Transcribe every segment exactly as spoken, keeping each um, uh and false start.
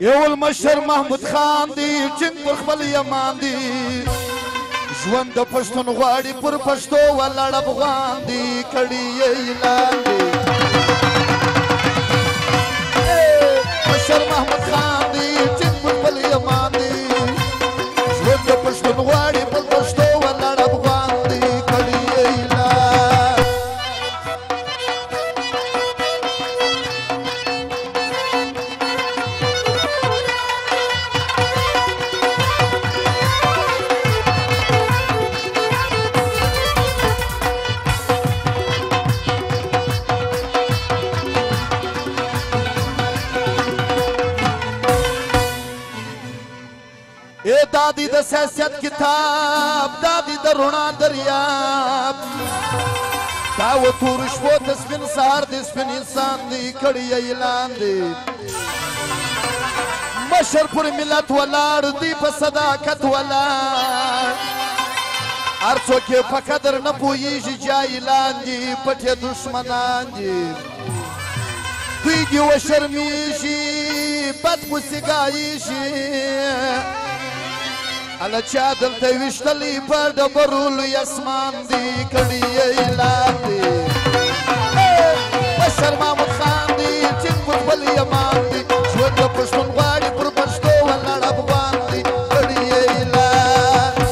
یو المشر محمود خان دی چنګ پر خپل یمان دی ژوند د پښتون غواړي پر پښتو ولاړ افغان دی کړي یې لاندې مشر محمود خان دی چنګ پر خپل یمان دی ژوند د پښتون غواړي پر پښتو ولاړ افغان دی کړي یې لاندې دادی د سیاست کتاب دادی د رونا دریاب دا و تور شپو د سپین سهار د سپین انسان دی کړي یې لاندې مشر پر ملت ولاړ دی په صداقت ولاړ هر څوک یې په قدر نه پوهېږي جاهلان دي پټې دښمنان دي دوی دې وشرمېږي بد موسیقایېږي هله چا دلته ویشتلی په ډبرو لوی اسمان دی کړي یې لاندې مشر محمود خان دی ټینګ پر خپل یمان دی ژوند د پښتون غواړي پر پښتو ولاړ افغان دی کړي یې لاندې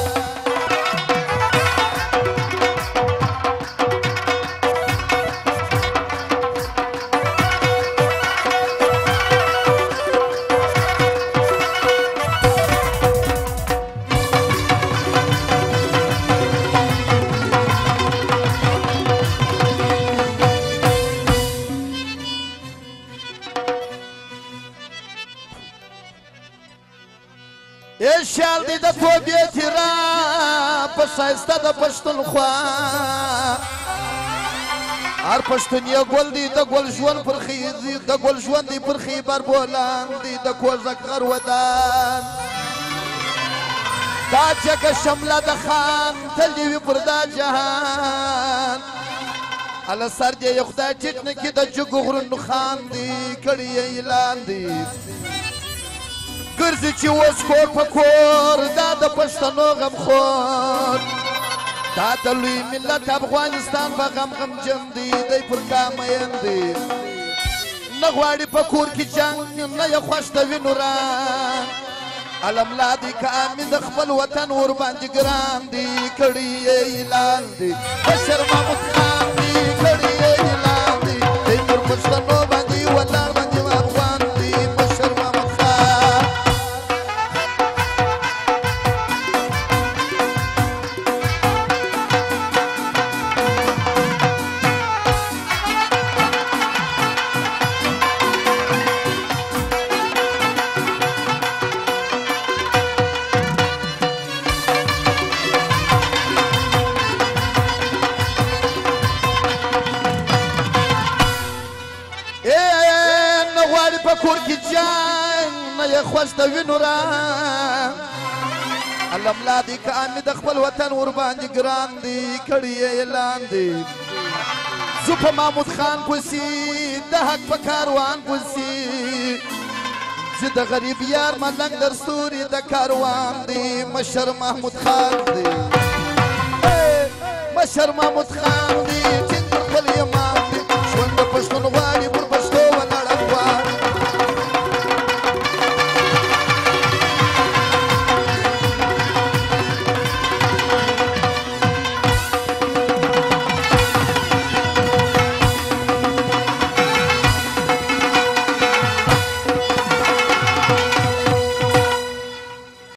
شال دی د توبې تیرا په ښایسته د پښتونخوا هر پښتون یې ګل دی د ګل ژوند پر خیزي د ګل ژوند دی پر خیبر بولان دی د کوزک غر ودان دا جګه شمله د خان تل دې وي پر دا جهان هله سر دې یې خدای ټیټ نه کړي د جګو غرونو خان دی کړي یې لاندې ګرځي چې اوس کور په کور دا د پښتنو غمخور دا د لوی ملت افغانستان به غم غمجن دی دی پر کا مین دی نه غواړي په کور کې جنګ نه یې خوښ د وینو رنګ الملا دی که امین د خپل وطن ورباندې ګران دی کړي یې لاندې مشر محمود خان دی کړي یې لاندې دی پر پښتنو باندې ولاړ باندې افغان دی مشر محمود خان کور کې جنګ نه یې خوښ د وینو رنګ الملا دی که امي د خپل وطن ورباندې ګران دی کړي یې لاندې زه په محمود خان پسې د حق په کاروان پسې زه د غریب یار ملنګ در ستوري د کاروان دی مشر محمود خان دی مشر محمود خان دی